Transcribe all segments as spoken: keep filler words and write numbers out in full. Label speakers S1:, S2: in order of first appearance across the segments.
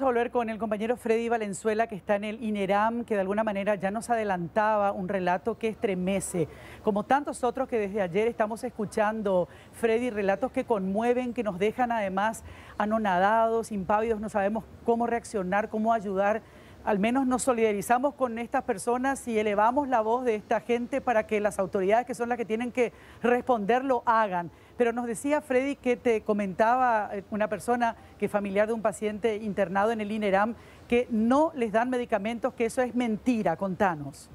S1: volver con el compañero Freddy Valenzuela, que está en el INERAM, que de alguna manera ya nos adelantaba un relato que estremece. Como tantos otros que desde ayer estamos escuchando, Freddy, relatos que conmueven, que nos dejan además anonadados, impávidos, no sabemos cómo reaccionar, cómo ayudar. Al menos nos solidarizamos con estas personas y elevamos la voz de esta gente para que las autoridades, que son las que tienen que responder, lo hagan. Pero nos decía Freddy que te comentaba una persona que es familiar de un paciente internado en el INERAM que no les dan medicamentos, que eso es mentira. Contanos.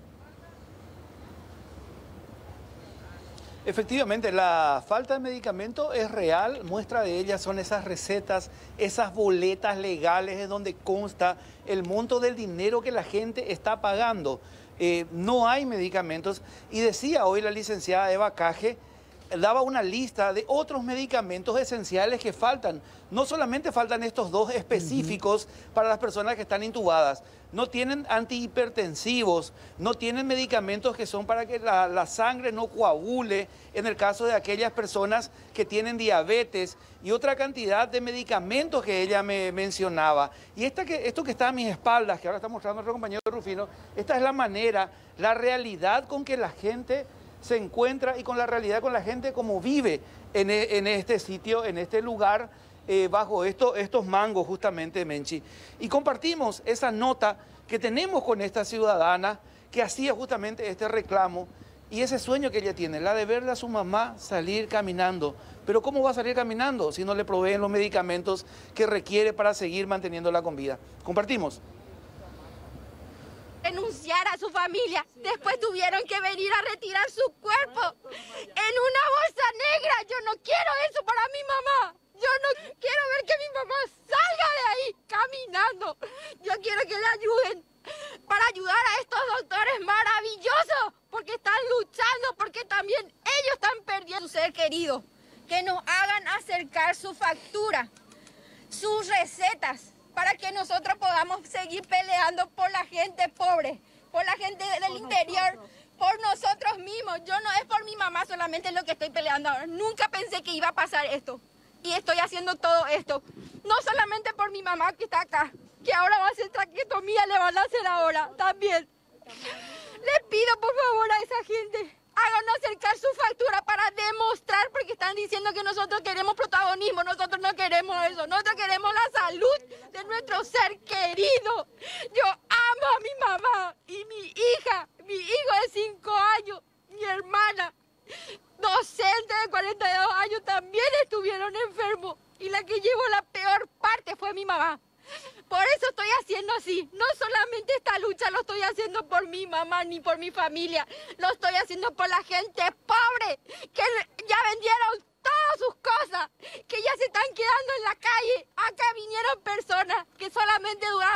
S2: Efectivamente, la falta de medicamento es real. Muestra de ella son esas recetas, esas boletas legales en donde consta el monto del dinero que la gente está pagando. Eh, no hay medicamentos. Y decía hoy la licenciada Eva Caje, daba una lista de otros medicamentos esenciales que faltan. No solamente faltan estos dos específicos uh-huh. para las personas que están intubadas. No tienen antihipertensivos, no tienen medicamentos que son para que la, la sangre no coagule en el caso de aquellas personas que tienen diabetes y otra cantidad de medicamentos que ella me mencionaba. Y esta que, esto que está a mis espaldas, que ahora está mostrando nuestro compañero Rufino, esta es la manera, la realidad con que la gente se encuentra y con la realidad con la gente como vive en, en este sitio, en este lugar, eh, bajo esto, estos mangos justamente, Menchi. Y compartimos esa nota que tenemos con esta ciudadana que hacía justamente este reclamo y ese sueño que ella tiene, la de verle a su mamá salir caminando. Pero ¿cómo va a salir caminando si no le proveen los medicamentos que requiere para seguir manteniéndola con vida? Compartimos.
S3: Denunciar a su familia, después tuvieron que venir a retirar su cuerpo en una bolsa negra. Yo no quiero eso para mi mamá, yo no quiero ver que mi mamá salga de ahí caminando. Yo quiero que le ayuden para ayudar a estos doctores maravillosos, porque están luchando, porque también ellos están perdiendo su ser querido. Que nos hagan acercar su factura, sus recetas, para que nosotros podamos seguir peleando por la gente pobre, por la gente del interior, por nosotros mismos. Yo no es por mi mamá solamente lo que estoy peleando ahora. Nunca pensé que iba a pasar esto. Y estoy haciendo todo esto. No solamente por mi mamá que está acá, que ahora va a hacer traquetomía, le van a hacer ahora también. Les pido por favor a esa gente, hagan acercar su factura para demostrar, porque están diciendo que nosotros queremos protagonismo. Nosotros no queremos eso, nosotros queremos la salud de nuestro ser querido. Yo amo a mi mamá y mi hija, mi hijo de cinco años, mi hermana, docente de cuarenta y dos años, también estuvieron enfermos y la que llevó la peor parte fue mi mamá. Por eso estoy haciendo así. No solamente esta lucha lo estoy haciendo por mi mamá ni por mi familia. Lo estoy haciendo por la gente pobre que ya vendieron todas sus cosas, que ya se están quedando en la calle. Acá vinieron personas que solamente duraron